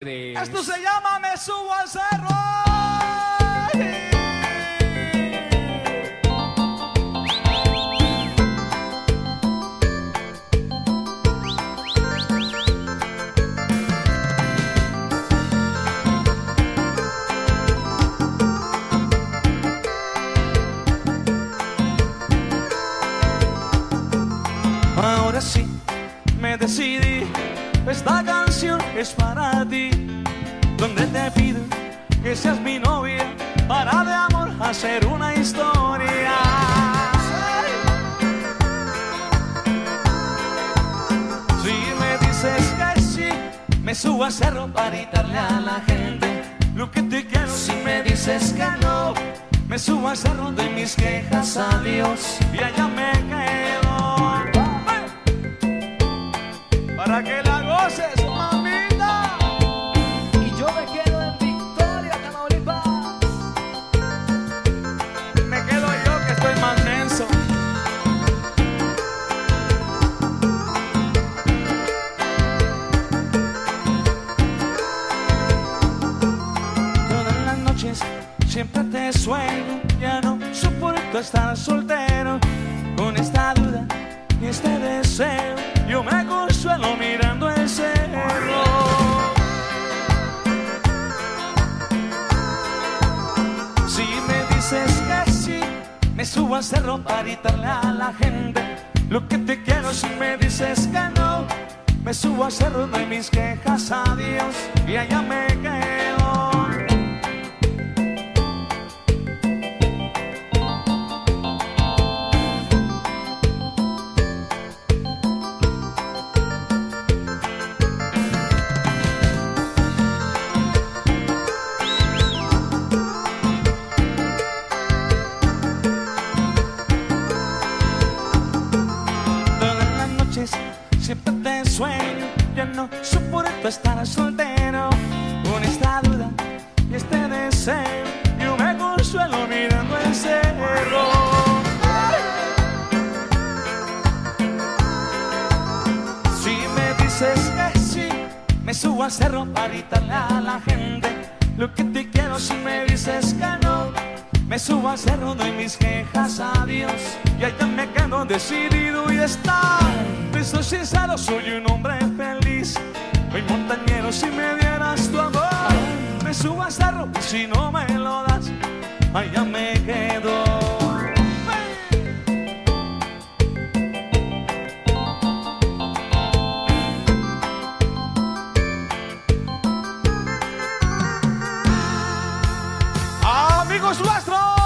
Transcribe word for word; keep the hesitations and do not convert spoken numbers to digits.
Tres. Esto se llama Me Subo al Cerro. Ahora sí, me decidí, esta canción es para ti, donde te pido que seas mi novia, para de amor hacer una historia. Si me dices que sí, me subo al cerro para gritarle a la gente lo que te quiero. Si me dices que no, me subo al cerro, doy mis quejas a Dios y allá me quedo. Para que la goces, mamita. Y yo me quedo en Victoria, Tamaulipas. Me quedo yo que estoy más denso. Todas las noches siempre te sueño, ya no soporto estar soltero. Con esta duda y este deseo, yo me consuelo mirando el cerro. Si me dices que sí, me subo al cerro para gritarle a la gente lo que te quiero. Si me dices que no, me subo al cerro, doy mis quejas a Dios y allá me quedo. Siempre te sueño, ya no soporto estar soltero. Con esta duda y este deseo, yo me consuelo mirando el cerro. Si me dices que sí, me subo al cerro para gritarle a la gente lo que te quiero. Si me dices que no, me subo al cerro, doy mis quejas a Dios y allá me quedo decidido y estar. Soy sincero, soy un hombre feliz. Soy montañero, si me dieras tu amor, me subo al cerro y si no me lo das, allá me quedo. Amigos nuestros.